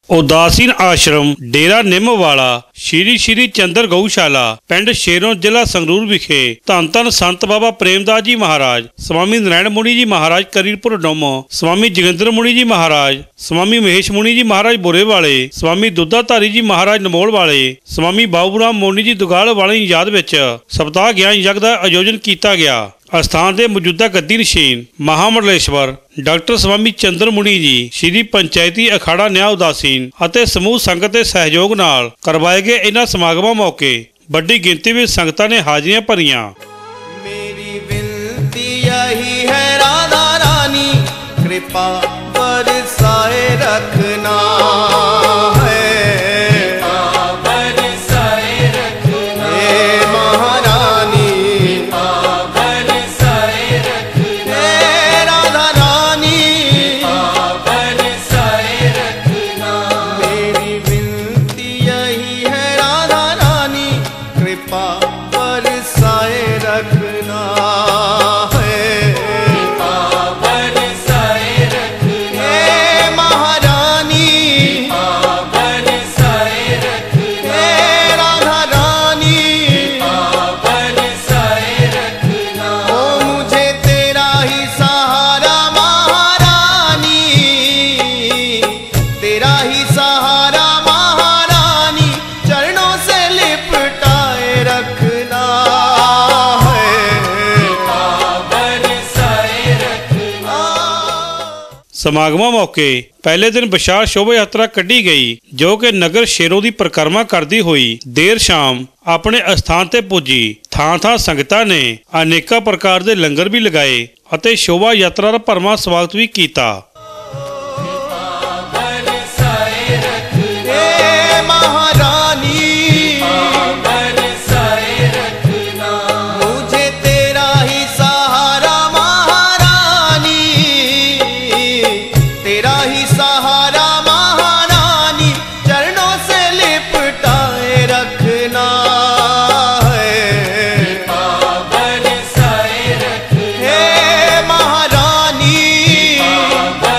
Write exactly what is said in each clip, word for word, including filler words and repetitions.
उदासीन आश्रम डेरा निम्मवाला श्री श्री चंद्र गौशाला पिंड शेरों जिला संगरूर विखे धन धन संत बाबा प्रेमदास जी महाराज, स्वामी नारायण मुनि जी महाराज करीरपुर डोमो, स्वामी जोगिंद्र मुनि जी महाराज, स्वामी महेश मुनि जी महाराज बुरे वाले, स्वामी दुधाधारी जी महाराज नमोल वाले, स्वामी बाबूराम मोनी जी दुगाल वाले की याद विच सप्ताह ज्ञान यज्ञ का आयोजन किया गया। अस्थान के मौजूदा गद्दी नशीन महामंडलेश्वर डॉक्टर स्वामी चंद्र मुनि जी श्री पंचायती अखाड़ा न्याय उदासीन अते समूह संगत के सहयोग नाल करवाए गए इन्हां समागमां मौके बड़ी गिनती में संगतां ने हाजिरियां भरियां। मेरी विनती यही है राधा रानी, कृपा बरसाए रखना है, बरसाए रखना हे महारानी, बरसाए रखना हे राधा रानी, बरसाए रखना। मेरी विनती यही है राधा रानी, कृपा बरसाए रखना है, बरसाए रखना हे महारानी, बरसाए रखना हे राधा रानी, बरसाए रखना। ओ मुझे तेरा ही सहारा महारानी, तेरा ही सहारा महारानी, चरणों से लिपटाए रखना है, बरसाए रखना। समागमां मौके पहले दिन विशाल शोभा यात्रा कढ़ी गई जो कि नगर शेरों की परिक्रमा करती हुई देर शाम अपने अस्थान ते पुजी। थां थां संगतां ने अनेका प्रकार के लंगर भी लगाए अते शोभा यात्रा का भरवां स्वागत भी किया। बरसाए रखना हे महारानी, बरसाए रखना। मुझे तेरा ही सहारा महारानी, तेरा ही सहारा महारानी, चरणों से लिपटाए रखना है, बरसाए रखना हे महारानी,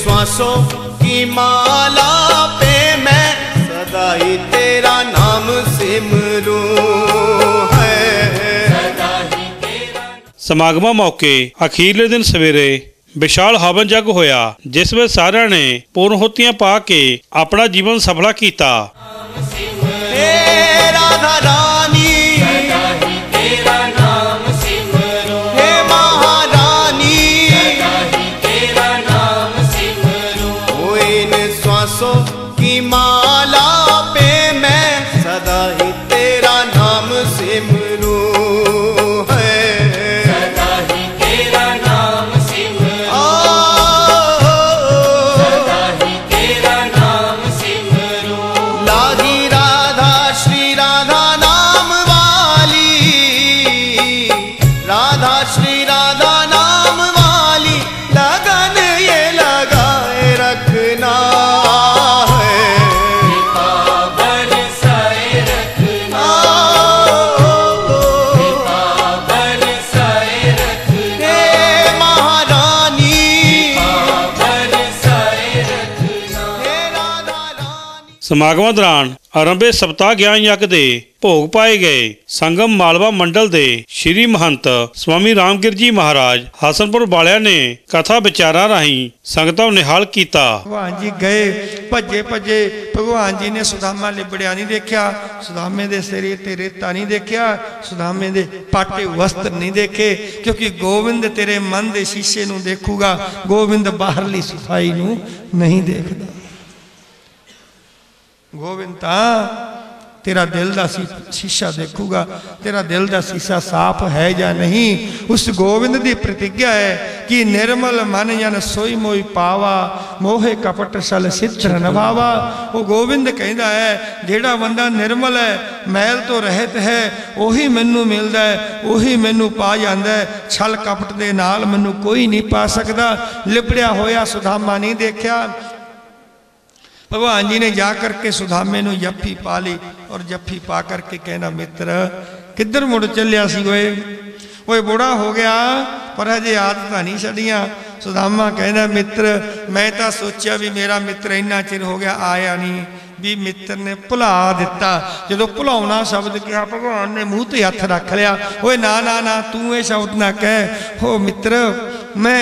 श्वासों की माला पे मैं सदा ही तेरा नाम सिमरूं है। ਸਮਾਗਮਾਂ ਮੌਕੇ ਅਖੀਰਲੇ ਦਿਨ ਸਵੇਰੇ ਵਿਸ਼ਾਲ ਹਵਨ ਜਗ ਹੋਇਆ, ਜਿਸ ਵਿੱਚ ਸਾਰਿਆਂ ਨੇ ਪੂਰਨਹੁਤੀਆਂ ਪਾ ਕੇ ਆਪਣਾ ਜੀਵਨ ਸਫਲਾ ਕੀਤਾ। हे राधा रानी तेरा नाम सिमरो, हे महारानी तेरा नाम सिमरो, ओ इन श्वासों की माला पे मैं सदा ही तेरा नाम सिमरूं है। सदा ही तेरा नाम सिमरो, सदा ही तेरा नाम सिमरो, लागी राधा श्री राधा नाम वाली, राधा श्री राधा नाम वाली लगन ये लगाए रखना है। कृपा बरसाए रखना, कृपा बरसाए रखना, हे महारानी कृपा बरसाए रखना, हे राधा रानी। ਸਮਾਗਮਾਂ ਦੌਰਾਨ ਆਰੰਭੇ ਸਪਤਾਹ ਗਿਆਨ ਯੱਗ ਦੇ ਭੋਗ ਪਾਏ ਗਏ। ਸੰਗਮ ਮਾਲਵਾ ਮੰਡਲ ਦੇ ਸ਼੍ਰੀ ਮਹੰਤ ਸਵਾਮੀ ਰਾਮਗਿਰ ਜੀ ਮਹਾਰਾਜ ਹਸਨਪੁਰ ਵਾਲਿਆਂ ਨੇ ਕਥਾ ਵਿਚਾਰਾਂ ਰਾਹੀਂ ਸੰਗਤਾਂ ਨੂੰ ਨਿਹਾਲ ਕੀਤਾ। ਭਗਵਾਨ ਜੀ ਗਏ ਭੱਜੇ ਭੱਜੇ, ਭਗਵਾਨ ਜੀ ਨੇ ਸੁਦਾਮਾ ਲਿਬੜਿਆ ਨਹੀਂ ਦੇਖਿਆ, ਸੁਦਾਮੇ ਦੇ ਸਰੀਰ ਤੇ ਰੇਤਾ ਨਹੀਂ ਦੇਖਿਆ, ਸੁਦਾਮੇ ਦੇ ਪਾਟੇ ਵਸਤਰ ਨਹੀਂ ਦੇਖੇ, ਕਿਉਂਕਿ ਗੋਬਿੰਦ ਤੇਰੇ ਮਨ ਦੇ ਸ਼ੀਸ਼ੇ ਨੂੰ ਦੇਖੂਗਾ, ਗੋਬਿੰਦ ਬਾਹਰਲੀ ਸਫਾਈ ਨੂੰ ਨਹੀਂ ਦੇਖਦਾ। ਗੋਬਿੰਦ ਤਾਂ ਤੇਰਾ ਦਿਲ ਦਾ ਸ਼ੀਸ਼ਾ ਦੇਖੂਗਾ, ਤੇਰਾ ਦਿਲ ਦਾ ਸ਼ੀਸ਼ਾ ਸਾਫ਼ ਹੈ ਜਾਂ ਨਹੀਂ। ਉਸ ਗੋਬਿੰਦ ਦੀ ਪ੍ਰਤਿੱਗਿਆ ਹੈ ਕਿ ਨਿਰਮਲ ਮਨ ਜਨ ਸੋਈ ਮੋਈ ਪਾਵਾ, ਮੋਹੇ ਕਪਟ ਸਲ ਸਿੱਧਰ ਨਭਾਵਾ। ਉਹ ਗੋਬਿੰਦ ਕਹਿੰਦਾ ਹੈ ਜਿਹੜਾ ਬੰਦਾ ਨਿਰਮਲ ਹੈ, ਮੈਲ ਤੋਂ ਰਹਿਤ ਹੈ, ਉਹੀ ਮੈਨੂੰ ਮਿਲਦਾ ਹੈ, ਉਹੀ ਮੈਨੂੰ ਪਾ ਜਾਂਦਾ ਹੈ। ਛਲ ਕਪਟ ਦੇ ਨਾਲ ਮੈਨੂੰ ਕੋਈ ਨਹੀਂ ਪਾ ਸਕਦਾ। ਲਿਬੜਿਆ ਹੋਇਆ ਸੁਦਾਮਾ ਨਹੀਂ ਦੇਖਿਆ। भगवान जी ने जा करके सुदामे नूं जफ्फी पा ली और जफ्फी पा करके कहना मित्र किधर मुड़ चलिया सी ओए, ओए बुढ़ा हो गया पर हजे आदत नहीं छड़ियां। सुदामा कहना मित्र मैं तो सोचा भी मेरा मित्र इन्ना चिर हो गया आया नहीं, भी मित्र ने भुला दिता। जो भुलाउना शब्द कहा भगवान ने मूँह ते हथ रख लिया। ओए ना ना ना तू ये शब्द ना कह, हो मित्र मैं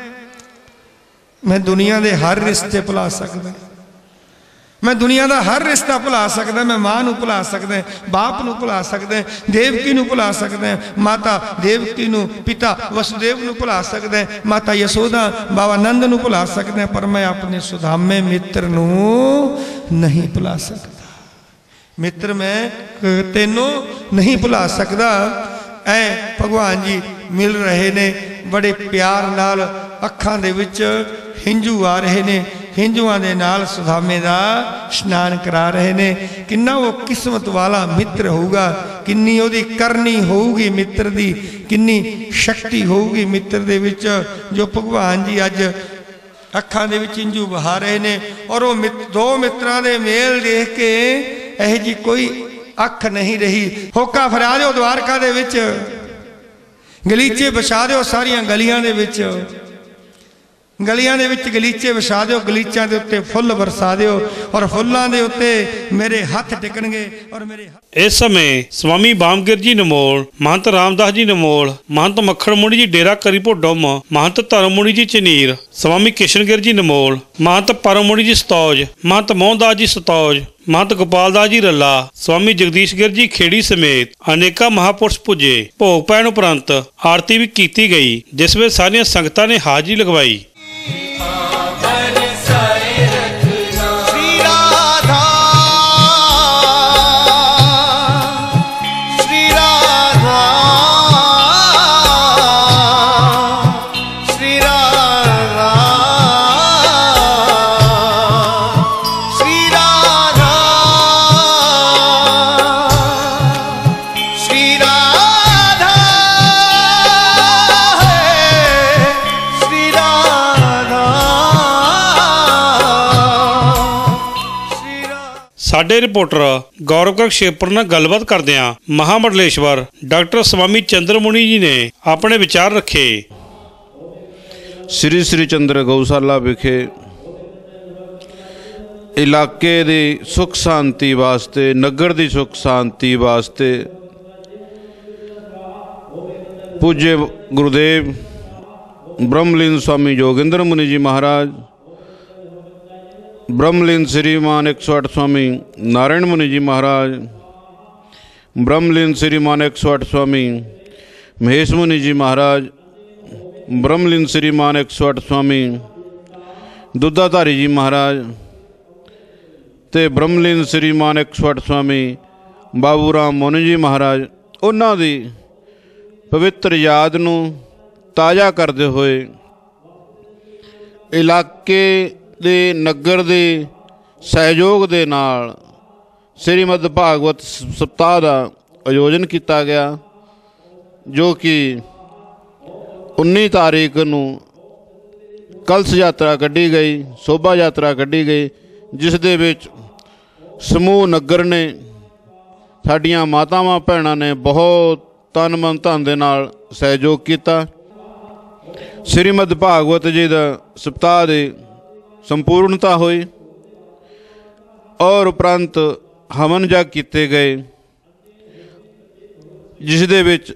मैं दुनिया के हर रिश्ते भुला सकदा, मैं दुनिया का हर रिश्ता भुला सकदा, मैं माँ नूं भुला सकदा, बाप नूं भुला सकदा, देवकी नूं भुला सकदा, माता देवकी नूं, पिता वसुदेव नूं भुला सकदा, माता यशोदा बाबा नंद नूं भुला सकदा, पर मैं अपने सुदामे मित्र नूं नहीं भुला सकदा। मित्र मैं तेनों नहीं भुला सकदा। ऐ भगवान जी मिल रहे ने बड़े प्यार नाल, अखां दे विच हिंजू आ रहे ने, हिंजुआं दे नाल सुदामे दा स्नान करा रहे ने। किन्ना वो किस्मत वाला मित्र होगा, किन्नी ओदी करनी होगी मित्र दी, किन्नी शक्ति होगी मित्र दे विच, जो भगवान जी अज अखां दे विच हिंजू बहा रहे ने। और वो मित, दो मित्रां दे मेल देख के यह जी कोई अख नहीं रही। होका फरा दो द्वारका दे विच, गलीचे बछा दो सारियां गलियां दे विच, गलियां दे विच गलीचे विछा दिओ, गलीचां दे उत्ते फुੱਲ वरसा दिओ और फुੱਲਾਂ ਦੇ ਉੱਤੇ मेरे हथ टिकणगे और मेरे इस समय स्वामी बामगिर जी नमोल, महंत रामदास जी नमोल, महंत मक्खण मुनि जी डेरा करीपुर डुम, महंत धर्म मुनि जी चनीर, स्वामी किशनगिर जी नमोल, महंत परम मुनि जी सतौज, महंत मोहनदास जी सतौज, महंत गोपाल दास जी रला, स्वामी जगदीश गिर जी खेड़ी समेत अनेका महापुरुष पुजे। भोग पैण उपरंत आरती भी की गई, जिस में सारियां संगतां ने हाजरी लगवाई। ਸਾਡੇ ਰਿਪੋਰਟਰ ਗੌਰਵ ਕਸ਼ੇਪਰ ਨਾਲ ਗੱਲਬਾਤ ਕਰਦਿਆਂ ਮਹਾਮੰਡਲੇਸ਼ਵਰ ਡਾਕਟਰ ਸਵਾਮੀ ਚੰਦਰ ਮੁਨੀ ਜੀ ਨੇ ਆਪਣੇ ਵਿਚਾਰ ਰੱਖੇ। श्री श्री चंद्र गौशाला विखे इलाके दी सुख शांति वास्ते, नगर दी सुख शांति वास्ते पूज्य गुरुदेव ब्रह्मलीन स्वामी जोगिंद्र मुनि जी महाराज, ब्रह्मलीन श्रीमान एक सौ आठ स्वामी नारायण मुनि जी महाराज, ब्रह्मलीन श्रीमान एक सौ आठ स्वामी महेश मुनि जी महाराज, ब्रह्मलीन श्रीमान एक सौ आठ स्वामी दुधाधारी जी महाराज ते ब्रह्मलीन श्रीमान एक सौ आठ स्वामी बाबू राम मुनि जी महाराज, उन्हां दी पवित्र याद नूं ताज़ा करते हुए इलाके दे नगर दे सहयोग दे नाल श्रीमद भागवत सप्ताह का आयोजन किया गया, जो कि उन्नी तारीख नूं कलश यात्रा कढ़ी गई, शोभा यात्रा कढ़ी गई, जिस दे विच समूह नगर ने, साडियां मातावां भैणां ने बहुत तन मन धन दे नाल सहयोग किया। श्रीमद भागवत जी का सप्ताह की संपूर्णता हुई और उपरंत हवन जग किए गए, जिस दे विच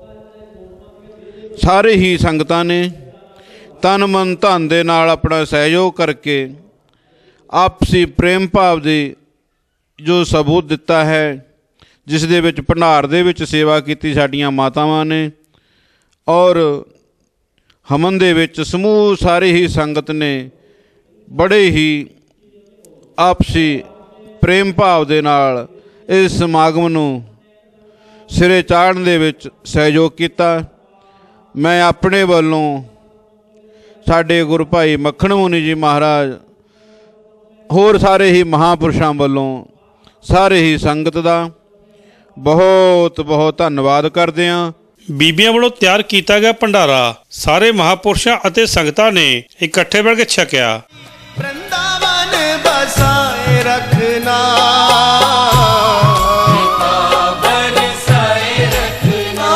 सारे ही संगतां ने तन मन धन दे नाल अपना सहयोग करके आपसी प्रेम भाव की जो सबूत दिता है, जिस दे विच भंडार दे विच सेवा की साडियां मातावां ने और हवन दे विच समूह सारी ही संगत ने बड़े ही आपसी प्रेम भाव दे नाल इस समागम नूं सिरे चाढ़न दे विच सहयोग किया। मैं अपने वल्लों साडे गुरु भाई मक्खण मुनि जी महाराज होर सारे ही महापुरुषों वल्लों सारे ही संगत दा बहुत बहुत धन्नवाद करते हैं। ਬੀਬੀਆਂ ਵੱਲੋਂ ਤਿਆਰ ਕੀਤਾ ਗਿਆ ਭੰਡਾਰਾ ਸਾਰੇ ਮਹਾਪੁਰਸ਼ਾਂ ਅਤੇ ਸੰਗਤਾਂ ਨੇ ਇਕੱਠੇ ਬੈਠ ਕੇ ਛਕਿਆ। वृंदावन बसाए रखना, बरसाए रखना,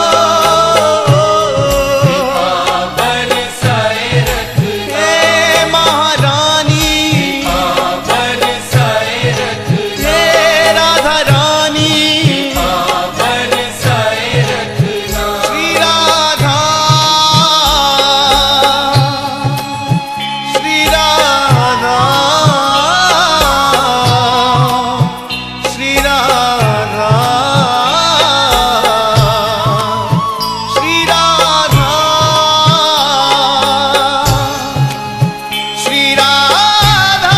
बरसाए रखना, हे महारानी, बरसाए रखना, हे राधा रानी, बरसाए रखना, श्री राधा, श्री राधा, श्री राधा, श्री राधा, श्री राधा,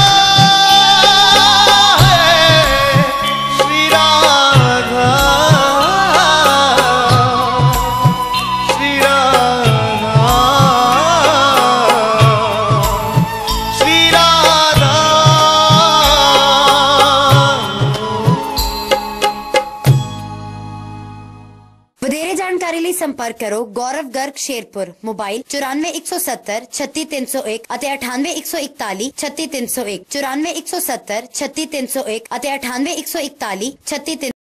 श्री राधा, श्री राधा, श्री राधा। ਵਧੇਰੇ ਜਾਣਕਾਰੀ ਲਈ ਸੰਪਰਕ ਕਰੋ ਗੌਰਵ ਗਰਗ ਸ਼ੇਰਪੁਰ, ਮੋਬਾਈਲ ਚੁਰਾਨਵੇਂ ਇੱਕ ਸੌ ਸੱਤਰ ਛੱਤੀ ਤਿੰਨ ਸੌ ਇੱਕ ਅਤੇ ਅਠਾਨਵੇਂ ਇੱਕ ਸੌ ਇਕਤਾਲੀ ਛੱਤੀ ਤਿੰਨ ਸੌ ਇੱਕ, ਚੁਰਾਨਵੇਂ ਇੱਕ ਸੌ ਸੱਤਰ ਛੱਤੀ ਤਿੰਨ ਸੌ ਇੱਕ ਅਤੇ ਅਠਾਨਵੇਂ ਇੱਕ ਸੌ ਇਕਤਾਲੀ ਛੱਤੀ ਤਿੰਨ